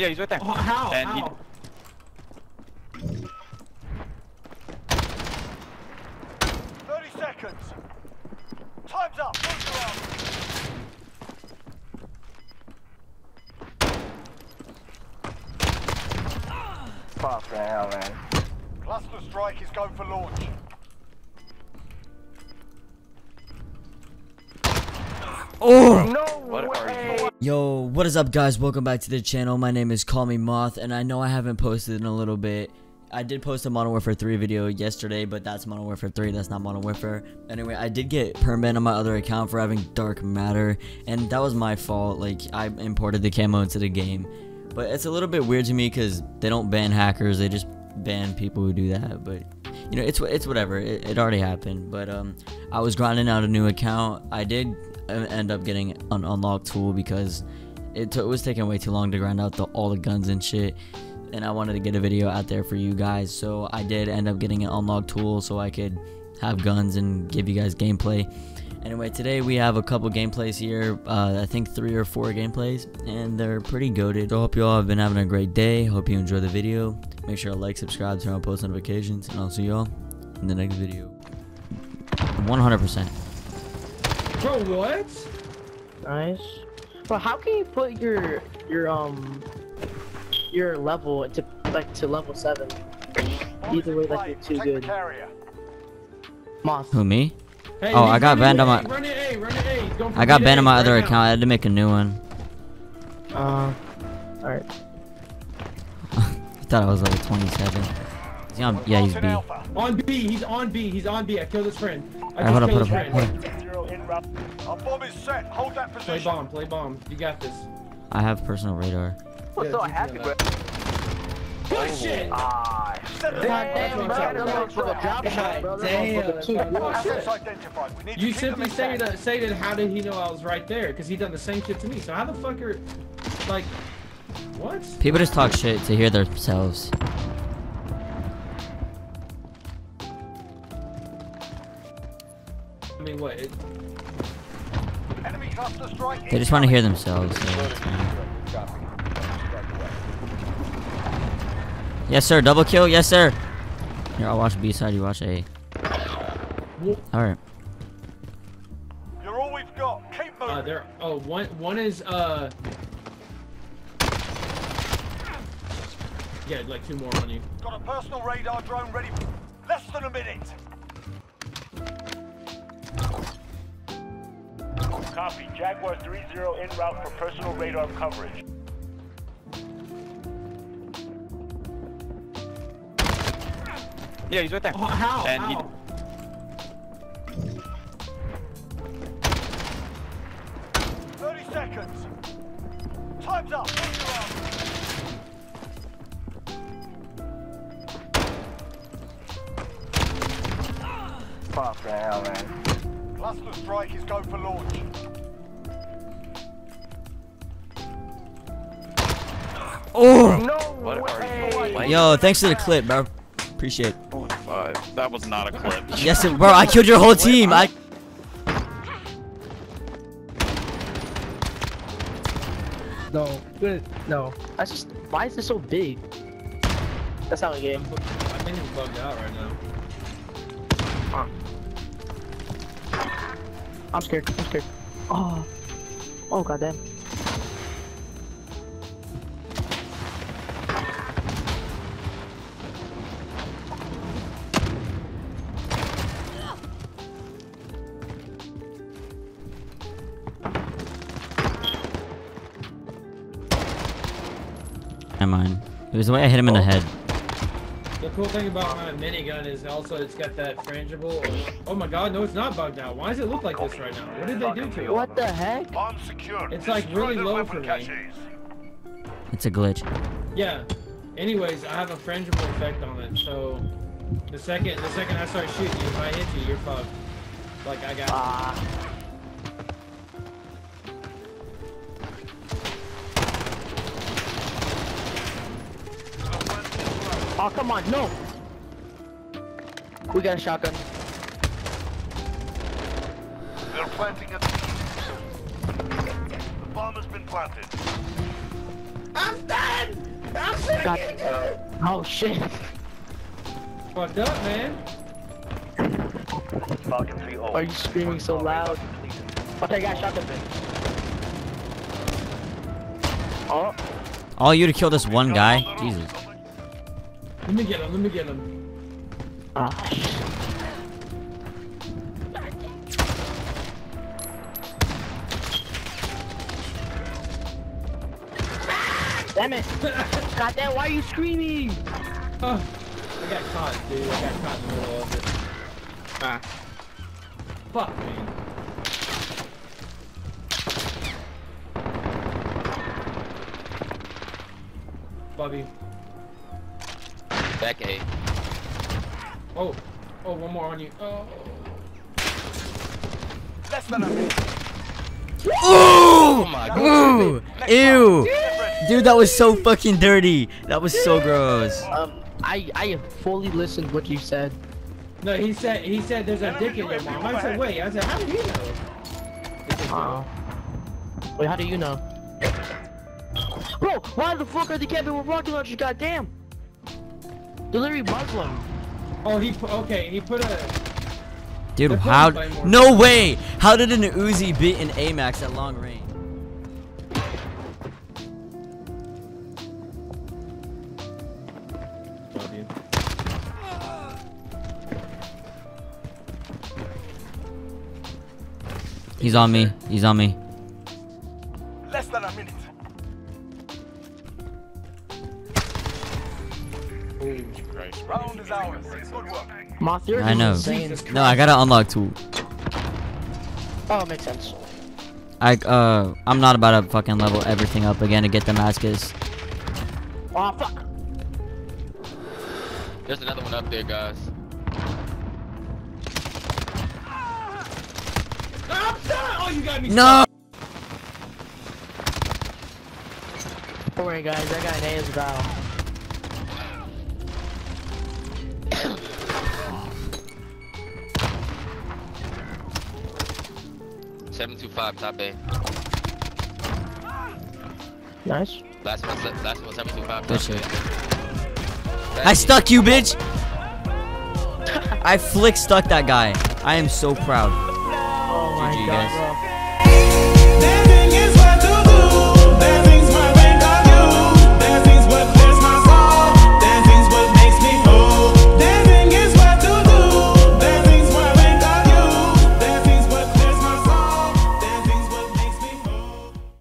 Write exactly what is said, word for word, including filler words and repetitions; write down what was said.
Yeah, he's right there. Oh, how? And how? He... thirty seconds. Time's up. Move around. Fuck the hell, man. Cluster strike is going for launch. Oh! No What are way! you? Yo, what is up, guys? Welcome back to the channel. My name is Call Me Moth, and I know I haven't posted in a little bit. I did post a Modern Warfare three video yesterday, but that's Modern Warfare three, that's not Modern Warfare. Anyway, I did get permit on my other account for having Dark Matter, and that was my fault. Like, I imported the camo into the game. But it's a little bit weird to me because they don't ban hackers, they just ban people who do that. But, you know, it's it's whatever. It, it already happened. But um, I was grinding out a new account. I did end up getting an unlocked tool because it, it was taking way too long to grind out the, all the guns and shit. And I wanted to get a video out there for you guys, so I did end up getting an unlocked tool so I could have guns and give you guys gameplay. Anyway, today we have a couple gameplays here, uh, I think three or four gameplays, and they're pretty goated. So I hope you all have been having a great day. Hope you enjoy the video. Make sure to like, subscribe, turn on post notifications, and I'll see y'all in the next video. one hundred percent. Bro, what? Nice. Bro, how can you put your your um your level to like to level seven? Either way, like you're too good. Moth. Who, me? Hey, Oh, I got banned on my. Run it A, run it A. He's going for I got mid banned A on my right other now. account. I had to make a new one. Uh, alright. I thought I was level twenty-seven. Is he on? Yeah, he's B. On B, he's on B, he's on B. I killed his friend. I Alright, hold just up, killed hold his up, friend. hold up. Our bomb is set. Hold that Play position. bomb, play bomb. You got this. I have personal radar. I'm Yeah, so G P happy, on bro. Good shit! Ah, Set the God Damn, bro, that looks like a drop shot, bro. Damn. assets identified. We need to You keep simply them say intact. that, say that how did he know I was right there? Because he done the same shit to me. So how the fuck are, like, what? People just talk shit to hear themselves. I mean, what? It, Enemy cluster strike. They just want to hear themselves. So it's fine. Yes, sir. Double kill. Yes, sir. Here, I'll watch B side. You watch A. All right. You're all we've got. Keep moving. uh, there. Oh, one, one is uh. Yeah, like two more on you. Got a personal radar drone ready. Less than a minute. Copy. Jaguar three zero en route for personal radar coverage. Yeah, he's right there. Oh, how? And he... how? thirty seconds. Time's up. Move around. fuck the hell, man. Cluster strike is going for launch. Oh! No What are way! you? Yo, thanks for the clip, bro. Appreciate it. Five. That was not a clip. Yes, it, bro. I killed your whole team. I. No, good. No. That's just. Why is this so big? That's not a game. I think he's bugged out right now. I'm scared. I'm scared. Oh. Oh, goddamn. Never mind. It was the way I hit him in the head. The cool thing about my minigun is also it's got that frangible. Oh my god, no, it's not bugged out. Why does it look like this right now? What did they do to it? What the heck? Bomb secured. It's like Destroy really the low weapon for me. caches. It's a glitch. Yeah. Anyways, I have a frangible effect on it, so the second the second I start shooting you, if I hit you, you're fucked. Like I got. Ah. Oh, come on, no! We got a shotgun. They're planting a... The bomb has been planted. I'm dead! I'm dead! God. Oh shit. Fucked up, man. Falcon three oh. Why are you screaming so loud? Oh, that guy shot the thing. Oh. All you to kill this one guy? Jesus. Let me get him, let me get him. Ah, shit. Damn it! Goddamn, why are you screaming? Oh, I got caught, dude. I got caught in the middle of it. Ah. Fuck, man. Bobby. Back A. Oh. Oh, one more on you. Oh. Less than a minute. Ooh! my Ooh! Ew! Dude, that was so fucking dirty. That was so gross. Um, I I fully listened what you said. No, he said he said there's a dick in your mom. I said, wait. I said, how did you know? He said, Oh. Wait, how do you know? Bro, why the fuck are they camping with rocket launchers? Goddamn! They're literally Muslim. oh, he put, okay. He put a. Dude, They're how? probably more No way! How did an Uzi beat an A MAX at long range? He's on me. He's on me. Less than a minute. Round is ours. Good work. Moth, you're I know. insane. No, I gotta unlock two. Oh, makes sense. I uh, I'm not about to fucking level everything up again to get Damascus. Oh, fuck. There's another one up there, guys. I'm done. Oh, you got me. No. Don't worry, guys. I got an A as well. seven two five top A. Nice. Last one, last one, seven two five Good top shit. A. I stuck you, bitch. I flick stuck that guy. I am so proud. Oh my G G, god, guys. bro.